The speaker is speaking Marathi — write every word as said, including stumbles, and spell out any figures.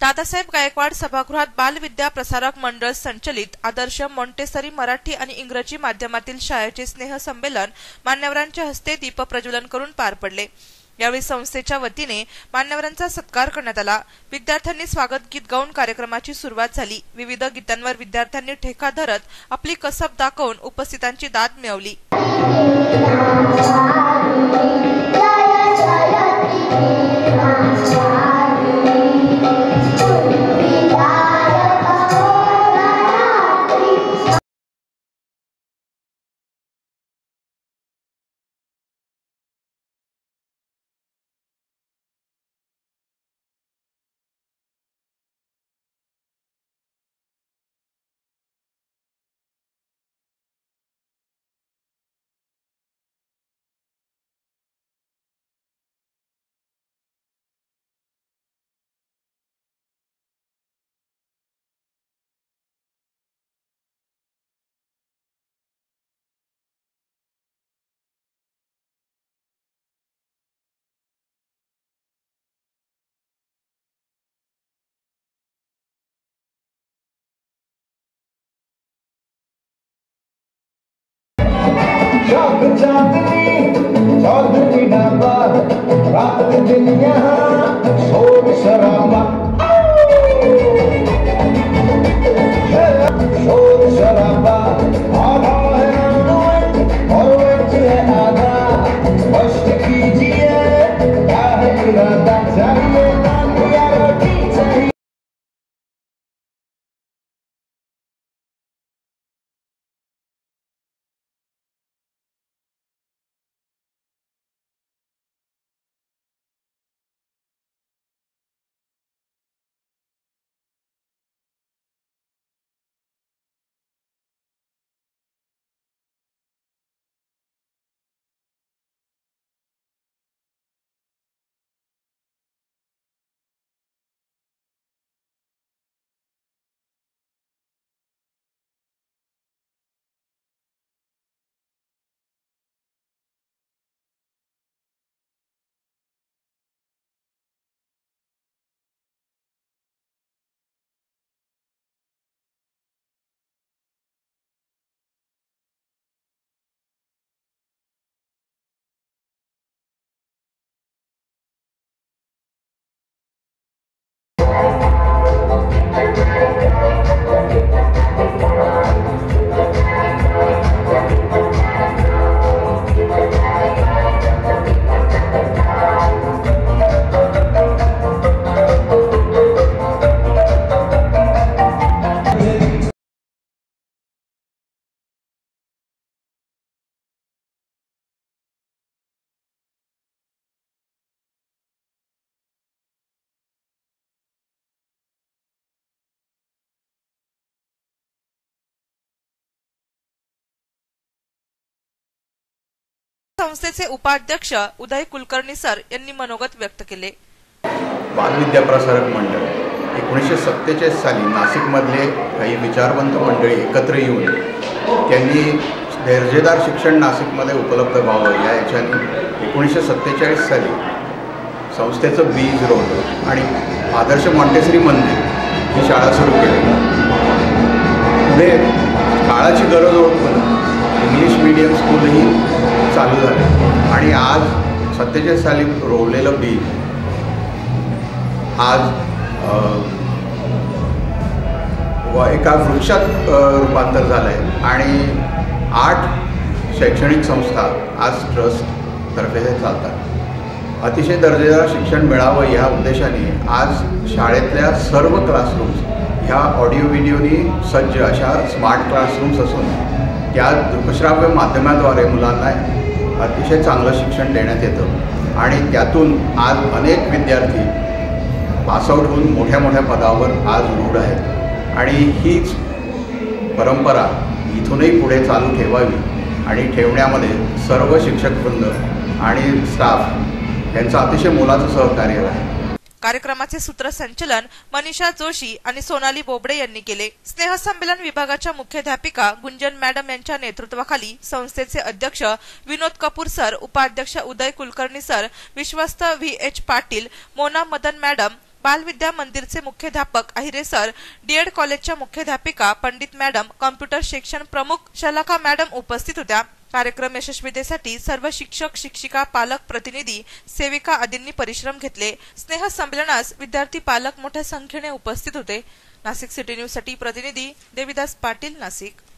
दादासाहेब गायकवाड सभागृहात बालविद्या प्रसारक मंडळ संचलित आदर्श मॉन्टेसरी मराठी आणि इंग्रजी माध्यमातील शाळेचे स्नेहसंमेलन मान्यवरांच्या हस्ते दीपप्रज्वलन करून पार पडले। यावेळी संस्थेच्या वतीने मान्यवरांचा सत्कार करण्यात आला। विद्यार्थ्यांनी स्वागत गीत गाऊन कार्यक्रमाची सुरुवात झाली। विविध गीतांवर विद्यार्थ्यांनी ठेका धरत आपली कसब दाखवून उपस्थितांची दाद मिळवली। चौधरी डाबा रात दिन यहाँ शोर शराबा शोर शराबा आधा है और है आधा स्पष्ट कीजिए क्या है इरादा चाहिए नान या रोटी चाहिए। संस्थेचे उपाध्यक्ष उदय कुलकर्णी सर यांनी मनोगत व्यक्त केले। बालविद्या प्रसारक मंडळ एकोणीसशे सत्तेचाळीस साली नाशिक मधले काही विचारवंत मंडळी एकत्र येऊन त्यांनी दर्जेदार शिक्षण नाशिकमध्ये उपलब्ध व्हावं या याच्याने एकोणीसशे सत्तेचाळीस साली संस्थेचं बीज रोवलं आणि आदर्श मॉन्टेसरी मंदिर ही शाळा सुरू केली। पुढे काळाची गरज ओळखून इंग्लिश मीडियम स्कूलही चालू झाले आणि आज सत्तेचाळीस साली रोवलेलं बीज आज एका वृक्षात रूपांतर झालं आहे आणि आठ शैक्षणिक संस्था आज ट्रस्टतर्फे चालतात। अतिशय दर्जेदार शिक्षण मिळावं या उद्देशाने आज शाळेतल्या सर्व क्लासरूम्स ह्या ऑडिओ व्हिडिओनी सज्ज अशा स्मार्ट क्लासरूम्स असून त्या दृकश्राव्य माध्यमाद्वारे मुलांना अतिशय चांगलं शिक्षण देण्यात येतं आणि त्यातून आज अनेक विद्यार्थी पासआउट होऊन मोठ्या मोठ्या पदावर आज रूढ आहेत आणि हीच परंपरा इथूनही पुढे चालू ठेवावी आणि ठेवण्यामध्ये सर्व शिक्षकवृंद आणि स्टाफ यांचं अतिशय मोलाचं सहकार्य आहे। कार्यक्रमाचे सूत्रसंचालन मनीषा जोशी आणि सोनाली बोबडे यांनी केले। स्नेहसंमेलन विभागाच्या मुख्याध्यापिका गुंजन मॅडम यांच्या नेतृत्वाखाली संस्थेचे अध्यक्ष विनोद कपूर सर, उपाध्यक्ष उदय कुलकर्णी सर, विश्वस्त V H Patil, Mona Madan madam, Balvidya मंदिरचे मुख्याध्यापक अहिरे सर, डीएड कॉलेजच्या मुख्याध्यापिका पंडित मॅडम, कॉम्प्युटर शिक्षण प्रमुख शलाका मॅडम उपस्थित होत्या। कार्यक्रम यशस्वीतेसाठी सर्व शिक्षक, शिक्षिका, पालक, प्रतिनिधी, सेविका आदींनी परिश्रम घेतले। स्नेह संमेलनास विद्यार्थी, पालक मोठ्या संख्येने उपस्थित होते। नाशिक सिटी न्यूज साठी प्रतिनिधी देविदास पाटील, नाशिक।